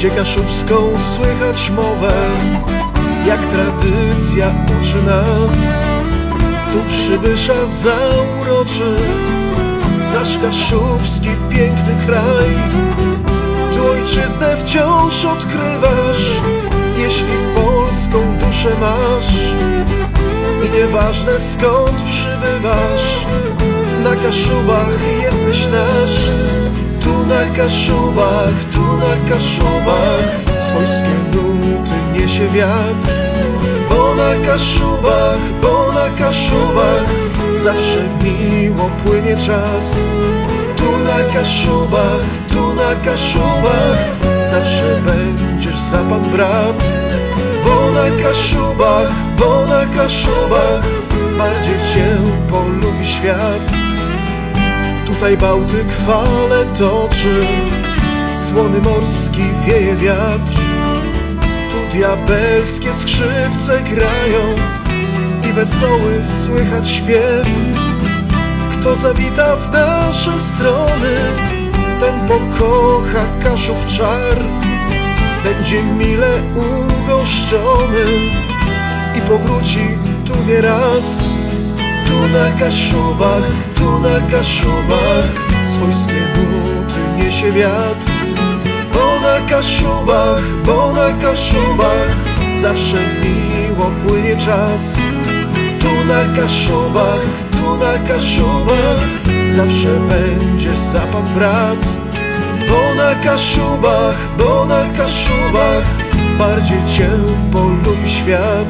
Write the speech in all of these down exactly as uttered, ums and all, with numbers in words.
gdzie kaszubską słychać mowę, jak tradycja uczy nas. Tu przybysza zauroczy nasz kaszubski piękny kraj. Tu ojczyznę wciąż odkrywasz, jeśli polską duszę masz. I nieważne skąd przybywasz, na Kaszubach jesteś nasz. Tu na Kaszubach, tu na Kaszubach swojskie nuty niesie wiatr. Bo na Kaszubach, bo na Kaszubach zawsze miło płynie czas. Tu na Kaszubach, tu na Kaszubach zawsze będziesz za pan brat. Bo na Kaszubach, bo na Kaszubach bardziej cię polubi świat. Tutaj Bałtyk fale toczy, słony morski wieje wiatr. Tu diabelskie skrzypce grają i wesoły słychać śpiew. Kto zawita w nasze strony, ten pokocha Kaszub czar. Będzie mile ugoszczony i powróci tu nie raz. Tu na Kaszubach, tu na Kaszubach swojskie nuty niesie wiatr. Bo na Kaszubach, bo na Kaszubach zawsze miło płynie czas. Tu na Kaszubach, tu na Kaszubach zawsze będziesz za pan brat. Bo na Kaszubach, bo na Kaszubach bardziej cię polubi świat.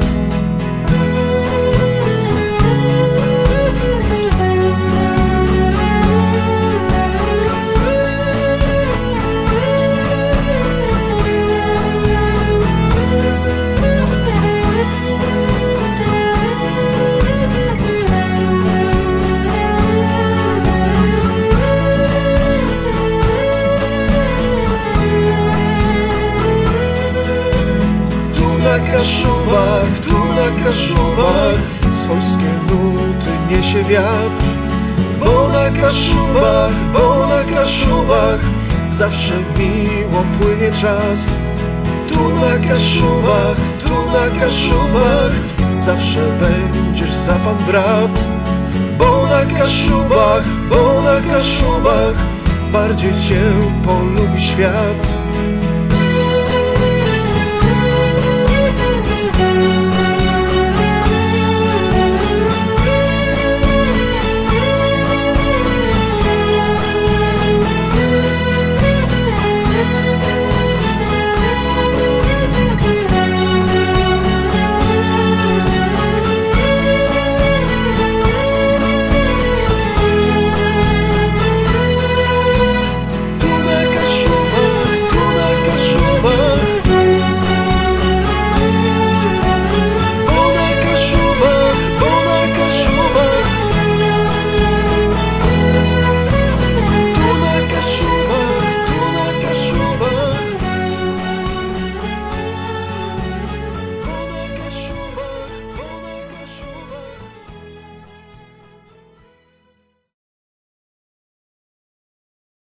Tu na Kaszubach, tu na Kaszubach swojskie nuty niesie wiatr. Bo na Kaszubach, bo na Kaszubach zawsze miło płynie czas. Tu na Kaszubach, tu na Kaszubach zawsze będziesz za pan brat. Bo na Kaszubach, bo na Kaszubach bardziej cię polubi świat.